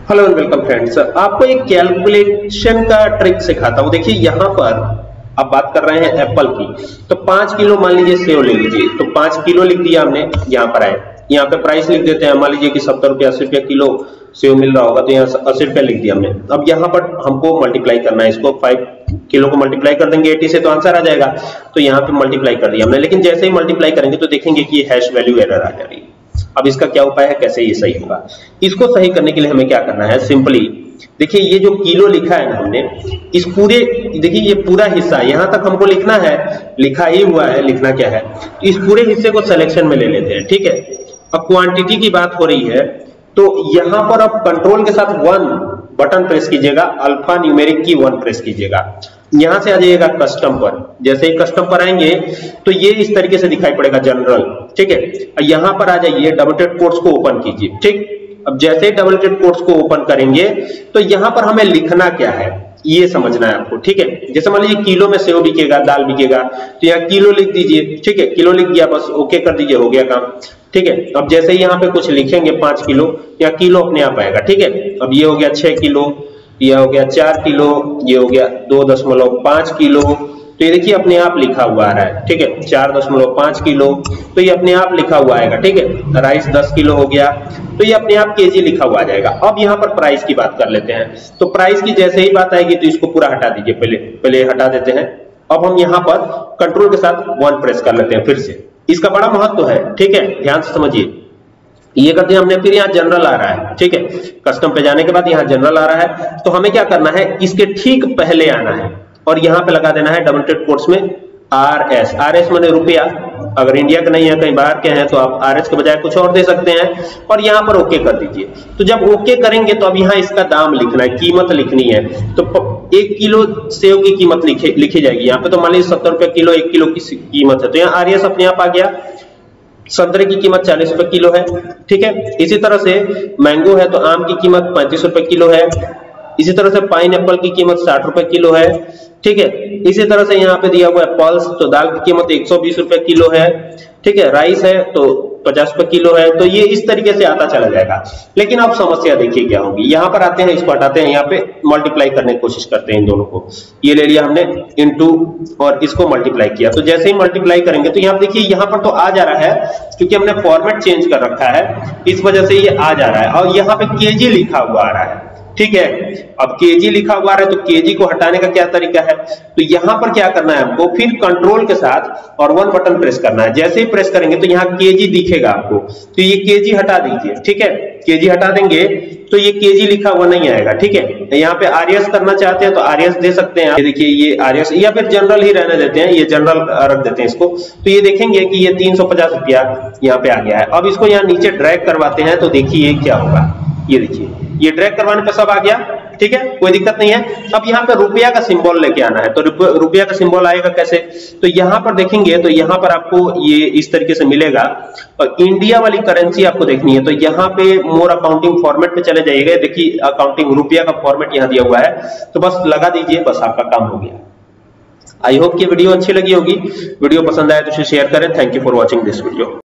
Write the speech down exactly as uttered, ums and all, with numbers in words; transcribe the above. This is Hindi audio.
Hello and welcome friends. आपको एक कैलकुलेशन का ट्रिक सिखाता हूं। देखिए यहाँ पर आप बात कर रहे हैं एप्पल की, तो पांच किलो मान लीजिए सेव ले लीजिए, तो पांच किलो लिख दिया हमने। यहाँ पर आए, यहाँ पे प्राइस लिख देते हैं। मान लीजिए कि सत्तर रुपया अस्सी रुपया किलो सेव मिल रहा होगा, तो यहाँ अस्सी रुपया लिख दिया हमने। अब यहाँ पर हमको मल्टीप्लाई करना है, इसको फाइव किलो को मल्टीप्लाई कर देंगे अस्सी से, तो आंसर आ जाएगा। तो यहाँ पे मल्टीप्लाई कर दिया हमने, लेकिन जैसे ही मल्टीप्लाई करेंगे तो देखेंगे कि हैश वैल्यू एरर आ जा रही है। अब इसका क्या उपाय है, कैसे ये सही होगा? इसको सही करने के लिए हमें क्या करना है, सिंपली देखिए ये जो किलो लिखा है ना हमने, इस पूरे देखिए ये पूरा हिस्सा यहां तक हमको लिखना है, लिखा ही हुआ है, लिखना क्या है, इस पूरे हिस्से को सिलेक्शन में ले लेते हैं। ठीक है, अब क्वांटिटी की बात हो रही है, तो यहां पर अब कंट्रोल के साथ वन बटन प्रेस कीजिएगा, अल्फा न्यूमेरिक की वन प्रेस कीजिएगा। यहां से आ जाइएगा कस्टम पर। जैसे ही कस्टम पर आएंगे तो ये इस तरीके से दिखाई पड़ेगा जनरल। ठीक है, यहां पर आ जाइए, डबल टेड कोट्स को ओपन कीजिए। ठीक, अब जैसे ही डबल टेड कोट्स को ओपन करेंगे तो यहां पर हमें लिखना क्या है ये समझना है आपको। ठीक है, जैसे मान लीजिए किलो में सेव बिकेगा, दाल बिकेगा, तो यहाँ किलो लिख दीजिए। ठीक है, किलो लिख दिया, बस ओके कर दीजिए, हो गया काम। ठीक है, अब जैसे ही यहाँ पे कुछ लिखेंगे पांच किलो, या किलो अपने आप आएगा। ठीक है, अब ये हो गया छह किलो, ये हो गया चार किलो, ये हो गया दो दशमलव पांच किलो, तो ये देखिए अपने आप लिखा हुआ आ रहा है। ठीक है, चार दशमलव पांच किलो, तो ये अपने आप लिखा हुआ आएगा। ठीक है, राइस दस किलो हो गया, तो ये अपने आप केजी लिखा हुआ आ जाएगा। अब यहाँ पर प्राइस की बात कर लेते हैं, तो प्राइस की जैसे ही बात आएगी तो इसको पूरा हटा दीजिए, पहले पहले हटा देते हैं। अब हम यहाँ पर कंट्रोल के साथ वन प्रेस कर लेते हैं फिर से। इसका बड़ा महत्व है, ठीक है, ध्यान से समझिए। ये कर दिया हमने, फिर यहाँ जनरल आ रहा है। ठीक है, कस्टम पे जाने के बाद यहाँ जनरल आ रहा है, तो हमें क्या करना है, इसके ठीक पहले आना है और यहाँ पे लगा देना है डबल टेड कोट्स में आर एस। आर एस माने रुपया। अगर इंडिया के नहीं है, कहीं बाहर के हैं, तो आप आर एस के बजाय कुछ और दे सकते हैं, और यहाँ पर ओके कर दीजिए। तो जब ओके करेंगे तो अब यहाँ इसका दाम लिखना है, कीमत लिखनी है। तो एक किलो सेव की कीमत लिखी लिखी जाएगी यहाँ पे। तो मान लीजिए सत्तर रुपया किलो एक किलो की कीमत है, तो यहाँ आर एस अपने आप आ गया। संतरे की कीमत चालीस रुपए किलो है। ठीक है, इसी तरह से मैंगो है तो आम की कीमत पैंतीस रुपए किलो है। इसी तरह से पाइन एप्पल की कीमत साठ रुपए किलो है। ठीक है, इसी तरह से यहाँ पे दिया हुआ है पल्स, तो दाल की कीमत एक सौ बीस रुपए किलो है। ठीक है, राइस है तो पचास रुपए किलो है। तो ये इस तरीके से आता चला जाएगा। लेकिन अब समस्या देखिए क्या होगी, यहाँ पर आते हैं, इसको हटाते हैं, यहाँ पे मल्टीप्लाई करने की कोशिश करते हैं इन दोनों को। ये ले लिया हमने इनटू और इसको मल्टीप्लाई किया, तो जैसे ही मल्टीप्लाई करेंगे तो यहाँ देखिए यहाँ पर तो आ जा रहा है, क्योंकि हमने फॉर्मेट चेंज कर रखा है, इस वजह से ये आ जा रहा है। और यहाँ पे केजी लिखा हुआ आ रहा है। ठीक है, अब केजी लिखा हुआ है, तो केजी को हटाने का क्या तरीका है, तो यहां पर क्या करना है हमको, फिर कंट्रोल के साथ और वन बटन प्रेस करना है। जैसे ही प्रेस करेंगे तो यहाँ केजी दिखेगा आपको, तो ये केजी हटा दीजिए। ठीक है, केजी हटा देंगे तो ये केजी लिखा हुआ नहीं आएगा। ठीक है, यहाँ पे आरएस करना चाहते हैं तो आरएस दे सकते हैं। ये देखिए ये आरएस, या फिर जनरल ही रहने देते हैं, ये जनरल रख देते हैं इसको। तो ये देखेंगे कि ये तीन सौ पचास रुपया यहाँ पे आ गया है। अब इसको यहाँ नीचे ड्रैग करवाते हैं, तो देखिए क्या होगा, ये देखिए ये ड्रैग करवाने पे सब आ गया। ठीक है, कोई दिक्कत नहीं है। अब यहाँ पे रुपया का सिंबल लेके आना है, तो रुपया का सिंबल आएगा कैसे, तो यहाँ पर देखेंगे तो यहाँ पर आपको ये इस तरीके से मिलेगा। और इंडिया वाली करेंसी आपको देखनी है, तो यहाँ पे मोर अकाउंटिंग फॉर्मेट पे चले जाइएगा। देखिए अकाउंटिंग रुपया का फॉर्मेट यहाँ दिया हुआ है, तो बस लगा दीजिए, बस आपका काम हो गया। आई होप कि वीडियो अच्छी लगी होगी। वीडियो पसंद आए तो इसे शेयर करें। Thank you for watching this video.